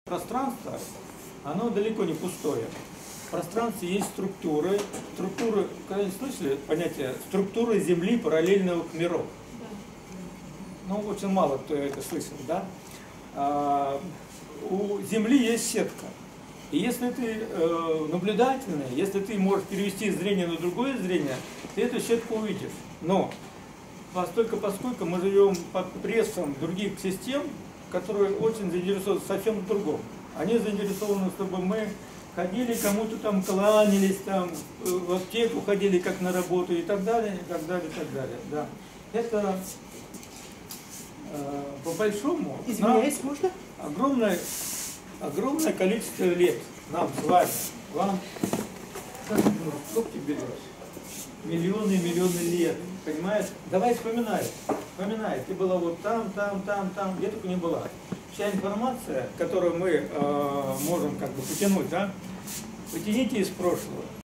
Пространство, оно далеко не пустое. В пространстве есть структуры. Структуры, когда-нибудь слышали понятие структуры Земли параллельных миров? Ну, очень мало кто это слышал, да? У Земли есть сетка. И если ты наблюдательный, если ты можешь перевести зрение на другое зрение, ты эту сетку увидишь. Но поскольку мы живем под прессом других систем, которые очень заинтересованы совсем в другом. Они заинтересованы, чтобы мы ходили, кому-то там кланялись, там, в аптеку ходили как на работу и так далее, и так далее, и так далее. Да. Это по большому Извиняюсь, можно? огромное количество лет нам с вами. Вам сколько ты берешь? Миллионы и миллионы лет. Понимаешь? Давай вспоминай. Вспоминай. Ты была вот там, где только не была. Вся информация, которую мы можем как бы потянуть, да? Потяните из прошлого.